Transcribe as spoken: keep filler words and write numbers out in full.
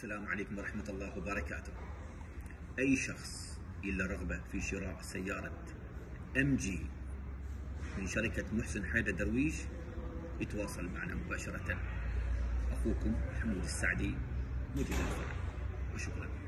السلام عليكم ورحمة الله وبركاته. أي شخص له رغبة في شراء سيارة ام جي من شركة محسن حيدر درويش يتواصل معنا مباشرة. أخوكم حمود السعدي، مدير الفرع، وشكرا.